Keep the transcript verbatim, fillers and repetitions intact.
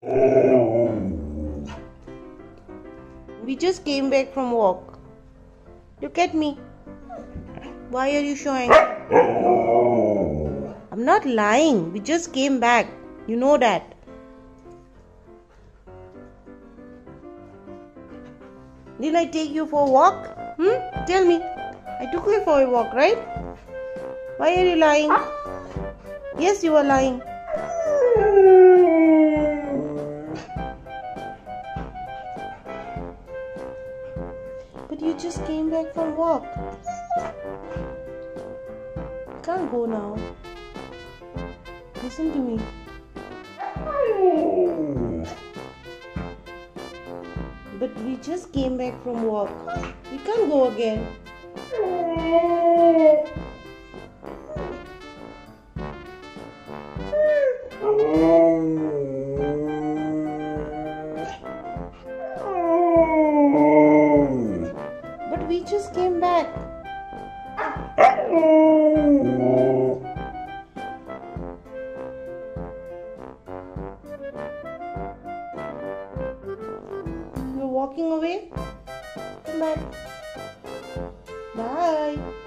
We just came back from walk. Look at me. Why are you showing? I'm not lying. We just came back. You know that. Did I take you for a walk? Hmm? Tell me. I took you for a walk, right? Why are you lying? Yes, you are lying. But you just came back from walk. You can't go now. Listen to me. But we just came back from walk. We can't go again. But we just came back. You're walking away? Come back. Bye.